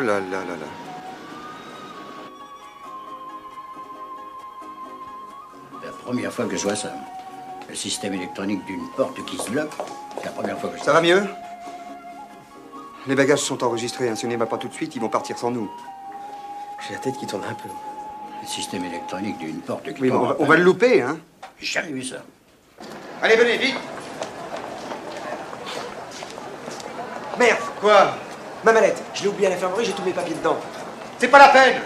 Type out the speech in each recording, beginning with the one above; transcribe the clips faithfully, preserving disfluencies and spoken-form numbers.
là là là là. La première fois que je vois ça. Le système électronique d'une porte qui se bloque, c'est la première fois que je... Ça va mieux? Les bagages sont enregistrés, hein. Si on n'y va pas tout de suite, ils vont partir sans nous. J'ai la tête qui tourne un peu. Le système électronique d'une porte qui... Oui, bon, on, va, on va le louper, hein. J'ai jamais vu ça. Allez, venez, vite. Merde! Quoi? Ma mallette, je l'ai oubliée à l'infirmerie, j'ai tous mes papiers dedans. C'est pas la peine.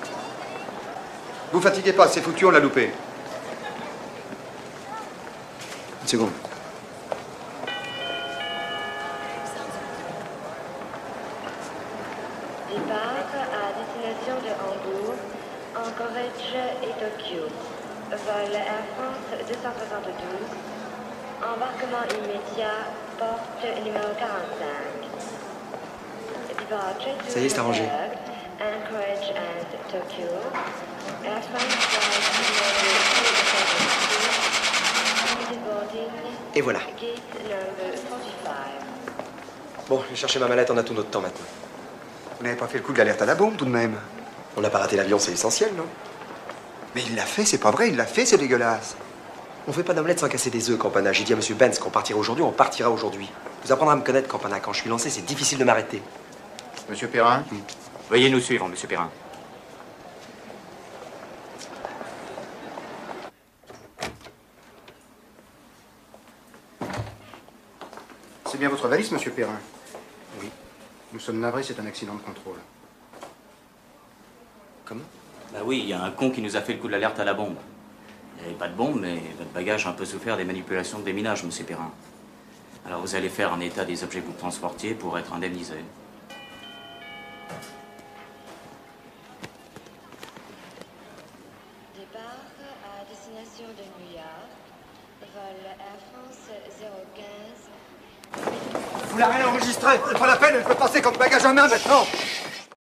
Vous fatiguez pas, c'est foutu, on l'a loupé. Une seconde. Départ à destination de Hambourg, Anchorage et Tokyo. Vol Air France deux cent soixante-douze. Embarquement immédiat, porte numéro quarante-cinq. Departure to Ça y est, c'est arrangé. Anchorage and Tokyo. Air France flight numéro boarding. Et voilà. Gate number forty-five. Bon, je vais chercher ma mallette, on a tout notre temps maintenant. Vous n'avez pas fait le coup de l'alerte à la bombe, tout de même? On n'a pas raté l'avion, c'est essentiel, non? Mais il l'a fait, c'est pas vrai, il l'a fait, c'est dégueulasse. On fait pas d'omelette sans casser des œufs, Campana. J'ai dit à Monsieur Benz qu'on partirait aujourd'hui, on partira aujourd'hui. Vous apprendrez à me connaître, Campana. Quand je suis lancé, c'est difficile de m'arrêter. Monsieur Perrin, mmh. Veuillez nous suivre, Monsieur Perrin. C'est bien votre valise, Monsieur Perrin? Oui. Nous sommes navrés, c'est un accident de contrôle. Comment? Bah oui, il y a un con qui nous a fait le coup de l'alerte à la bombe. Il n'y avait pas de bombe, mais votre bagage a un peu souffert des manipulations de déminage, Monsieur Perrin. Alors vous allez faire un état des objets que vous transportiez pour être indemnisé. Départ à destination de New York. Vol Air France zéro quinze. Vous l'avez enregistré, c'est pas la peine, elle peut passer comme bagage à main maintenant.